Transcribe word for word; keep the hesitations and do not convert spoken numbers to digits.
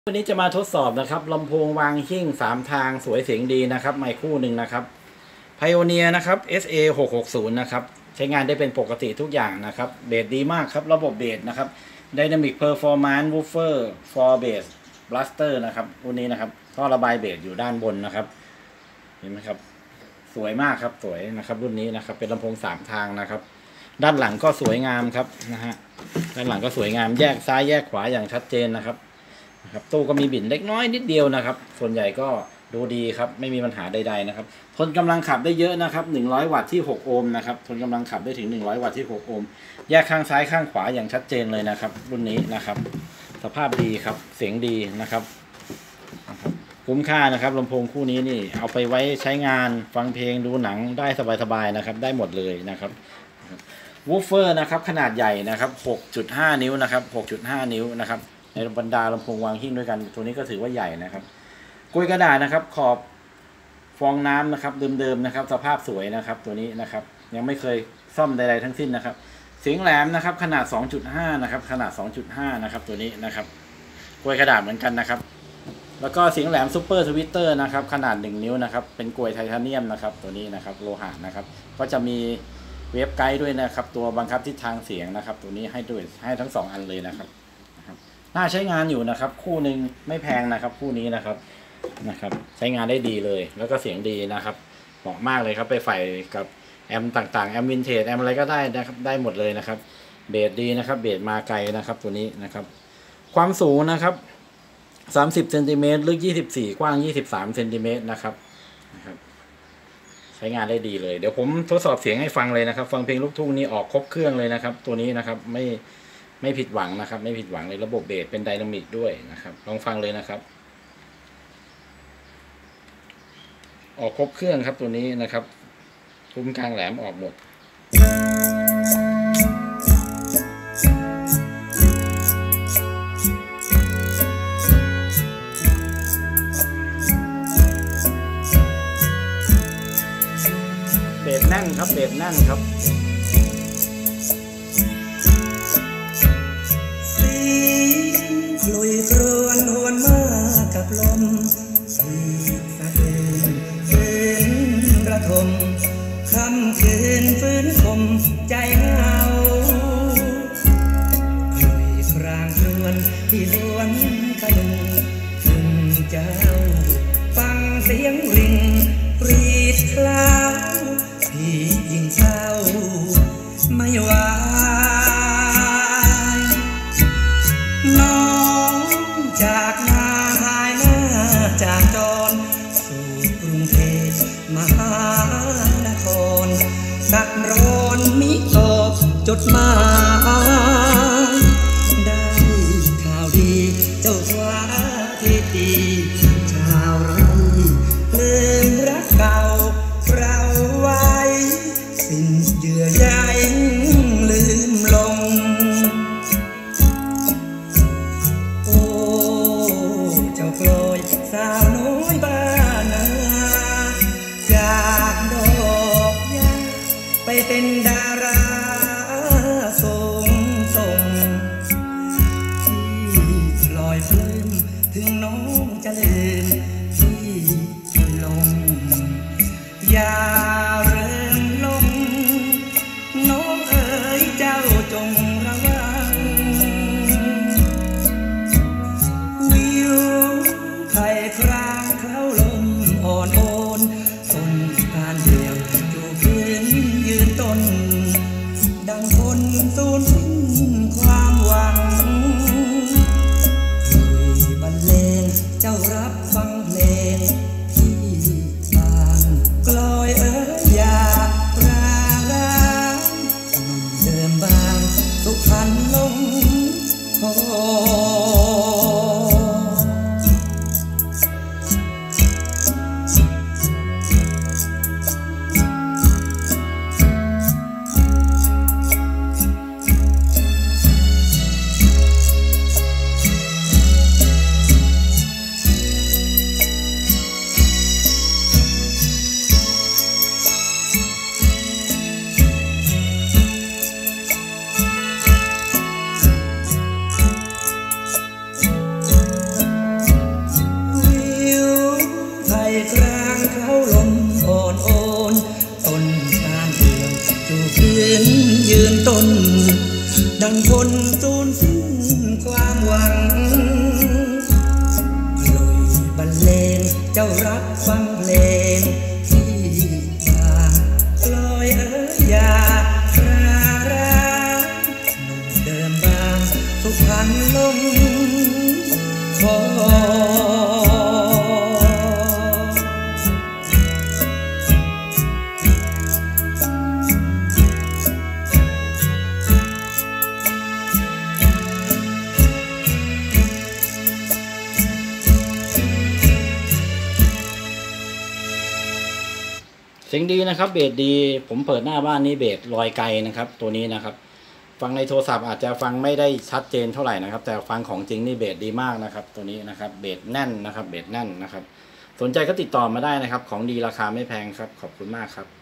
วันนี้จะมาทดสอบนะครับลำโพงวางหิ้งสามทางสวยเสียงดีนะครับไมค์คู่หนึ่งนะครับ Pioneer นะครับ เอส เอ หกหกศูนย์ นะครับใช้งานได้เป็นปกติทุกอย่างนะครับเบสดีมากครับระบบเบสนะครับ Dynamic Performance Woofer for Bass Blaster นะครับรุ่นนี้นะครับท่อระบายเบสอยู่ด้านบนนะครับเห็นไหมครับสวยมากครับสวยนะครับรุ่นนี้นะครับเป็นลำโพงสามทางนะครับด้านหลังก็สวยงามครับนะฮะด้านหลังก็สวยงามแยกซ้ายแยกขวาอย่างชัดเจนนะครับนะครับตู้ก็มีบิ่นเล็กน้อยนิดเดียวนะครับส่วนใหญ่ก็ดูดีครับไม่มีปัญหาใดๆนะครับทนกำลังขับได้เยอะนะครับหนึ่งร้อยวัตต์ที่หกโอห์มนะครับทนกำลังขับได้ถึงหนึ่งร้อยวัตต์ที่หกโอห์มแยกข้างซ้ายข้างขวาอย่างชัดเจนเลยนะครับรุ่นนี้นะครับสภาพดีครับเสียงดีนะครับคุ้มค่านะครับลำโพงคู่นี้นี่เอาไปไว้ใช้งานฟังเพลงดูหนังได้สบายๆนะครับได้หมดเลยนะครับวูฟเฟอร์นะครับขนาดใหญ่นะครับ หกจุดห้า นิ้วนะครับ หกจุดห้า นิ้วนะครับในบรรดาลำโพงวางหิ้งด้วยกันตัวนี้ก็ถือว่าใหญ่นะครับกลวยกระดาษนะครับขอบฟองน้ำนะครับเดิมๆนะครับสภาพสวยนะครับตัวนี้นะครับยังไม่เคยซ่อมใดๆทั้งสิ้นนะครับเสียงแหลมนะครับขนาด สองจุดห้า นะครับขนาด สองจุดห้า นะครับตัวนี้นะครับกลวยกระดาษเหมือนกันนะครับแล้วก็เสียงแหลมซูเปอร์ทวิตเตอร์นะครับขนาดหนึ่งนิ้วนะครับเป็นกลวยไทเทเนียมนะครับตัวนี้นะครับโลหะนะครับก็จะมีเวฟไกด์ด้วยนะครับตัวบังคับทิศทางเสียงนะครับตัวนี้ให้ด้วยให้ทั้งสองอันเลยนะครับน่าใช้งานอยู่นะครับคู่หนึ่งไม่แพงนะครับคู่นี้นะครับนะครับใช้งานได้ดีเลยแล้วก็เสียงดีนะครับเหมาะมากเลยครับไปใส่กับแอมต่างๆแอมวินเทจแอมอะไรก็ได้นะครับได้หมดเลยนะครับเบสดีนะครับเบสมาไกลนะครับตัวนี้นะครับความสูงนะครับสามสิบเซนติเมตรลึกยี่สิบสี่กว้างยี่สิบสามเซนติเมตรนะครับนะครับใช้งานได้ดีเลยเดี๋ยวผมทดสอบเสียงให้ฟังเลยนะครับฟังเพลงลูกทุ่งนี้ออกครบเครื่องเลยนะครับตัวนี้นะครับไม่ไม่ผิดหวังนะครับไม่ผิดหวังเลยระบบเบสเป็นไดนามิกด้วยนะครับลองฟังเลยนะครับออกครบเครื่องครับตัวนี้นะครับทุ้มกลางแหลมออกหมดเบสแน่นครับเบสแน่นครับคลุยครวนหวนมากับลมสีสะเทือนคืนระทมคำคืนฟื้นคมใจเงาคลุยครางครวนที่สวนขนึงถึงเจ้าฟังเสียงลิงปรีดคลาวพี่ยิ่งเศร้าไม่ไหวจากนาหายหน้าจากจรสู่กรุงเทพมหานครดักรอนมิตอบจดหมายได้ข่าวดีเจ้าฟ้าที่ดีชาวไร่ลืมรักเก่าเราไว้สิ้นเยื่อใยลืมลงกลอยสาวน้อยบ้านนาจากดอกยาไปเป็นดาราส่งส่งที่ลอยปลื้มถึงน้องจะลืมที่ลงอย่าเริ่มลงน้องเอ๋ยเจ้าจงระวังไผ่ครางเข้าลมอ่อนโอนต้นการเดียวอยู่พื้นยืนต้นดังคนสูญสิ้นความหวังคุยบรรเลงเจ้ารับฟังเพลงงคนสูญสิ้นความหวังกลอยบรรเลงเจ้ารักฟังเพลงที่บางกลอยเอ๋ยอย่าราราหนุ่มเดิมบางสุพรรณลงคอเสียงดีนะครับเบสดีผมเปิดหน้าบ้านนี้เบสลอยไกลนะครับตัวนี้นะครับฟังในโทรศัพท์อาจจะฟังไม่ได้ชัดเจนเท่าไหร่นะครับแต่ฟังของจริงนี่เบสดีมากนะครับตัวนี้นะครับเบสแน่นนะครับเบสแน่นนะครับสนใจก็ติดต่อมาได้นะครับของดีราคาไม่แพงครับขอบคุณมากครับ